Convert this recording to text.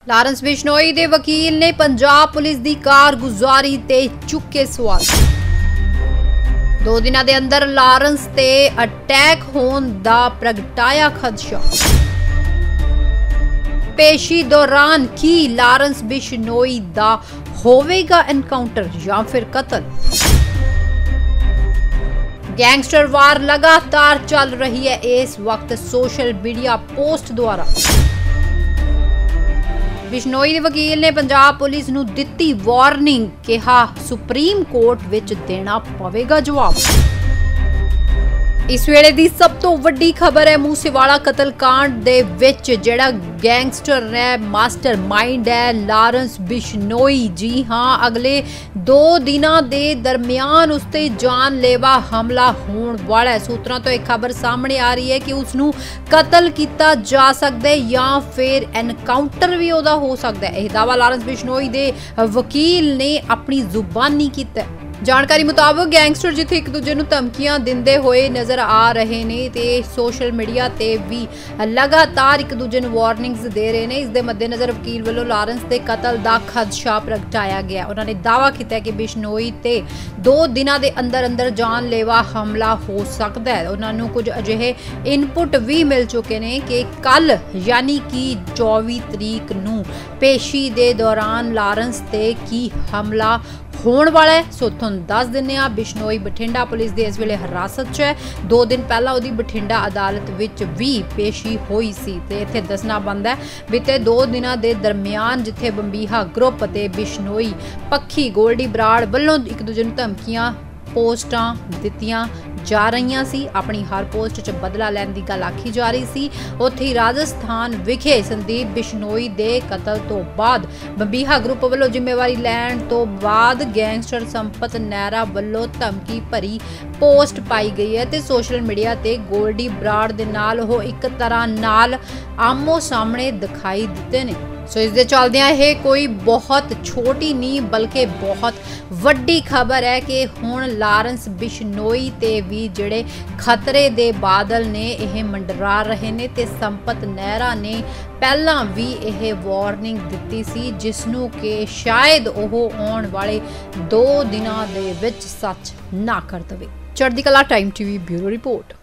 Lawrence Bishnoi ਦੇ ਵਕੀਲ ਨੇ ਪੰਜਾਬ ਪੁਲਿਸ ਦੀ ਕਾਰਗੁਜ਼ਾਰੀ ਤੇ ਚੁੱਕੇ ਸਵਾਲ। 2 ਦਿਨਾਂ ਦੇ ਅੰਦਰ ਲਾਰੈਂਸ ਤੇ ਅਟੈਕ ਹੋਣ ਦਾ ਪ੍ਰਗਟਾਇਆ ਖਦਸ਼ਾ। पेशी दौरान की लारैंस बिश्नोई दा होवेगा एनकाउंटर या फिर कतल। गैंगस्टर वार लगातार चल रही है इस वक्त सोशल मीडिया पोस्ट द्वारा। बिश्नोई दे वकील ने पंजाब पुलिस नूं दित्ती वार्निंग, कहा सुप्रीम कोर्ट विच देना पवेगा जवाब। इस वेले दी सब तो वड्डी खबर है मूसेवाला कतलकांड दे विच जिहड़ा गैंगस्टर है, मास्टर माइंड है लारैंस बिश्नोई। जी हाँ, अगले 2 दिनां दे दरमियान उसते जानलेवा हमला होण वाला है। सूत्रां तो एक खबर सामने आ रही है कि उसनूं कतल किया जा सकदा है या फिर एनकाउंटर भी उहदा हो सकदा है। यह दावा लारैंस बिश्नोई दे वकील ने अपनी जुबानी कीता है। जानकारी मुताबिक गैंगस्टर जिथे एक दूजे नूं धमकियां दिंदे होए नज़र आ रहे ने ते सोशल मीडिया ते भी लगातार एक दूजे नूं वार्निंग्स दे रहे ने। इस दे मद्देनज़र वकील वल्लों लारैंस दे कतल दा खदशा प्रगटाया गया। उन्होंने दावा किया कि बिश्नोई ते 2 दिनां दे अंदर अंदर जानलेवा हमला हो सकदा है। उन्होंने कुछ अजिहे इनपुट भी मिल चुके ने कि कल यानी कि 24 तरीक नूं पेशी दे दौरान लारैंस ते की हमला होने वाला है। सो तुहानूं दस दिंदे हां, बिश्नोई बठिंडा पुलिस दी इस वेले हिरासत च है। 2 दिन पहला उहदी बठिंडा अदालत विच भी पेशी होई सी ते इत्थे दसना बनदा है बीते 2 दिनां दे दरमियान जिथे बंबीहा ग्रुप ते बिश्नोई पक्खी गोल्डी बराड़ वल्लों एक दूजे नूं धमकियां पोस्टां दित्तियां जा रही सी। अपनी हर पोस्ट च बदला लैण दी गल आखी जा रही सी। उत्थे राजस्थान विखे संदीप बिश्नोई दे कतल तो बाद बंबीहा ग्रुप वल्लों जिम्मेवारी लैण तो बाद गैंगस्टर संपत नैहरा वल्लों धमकी भरी पोस्ट पाई गई है ते सोशल मीडिया ते गोल्डी बराड़ दे नाल ओह एक तरह नाल आमो सामने दिखाई दिते ने। सो इस दे चलदियां यह कोई बहुत छोटी नहीं बल्कि बहुत वड्डी खबर है कि हुण लारैंस बिश्नोई ते भी जिहड़े खतरे दे बादल ने यह मंडरा रहे ने ते संपत नैहरा ने पहलां भी यह वार्निंग दित्ती सी जिसनूं कि शायद ओह आउण वाले 2 दिनां दे विच सच ना कर दवे। चढ़दी कला टाइम टीवी ब्यूरो रिपोर्ट।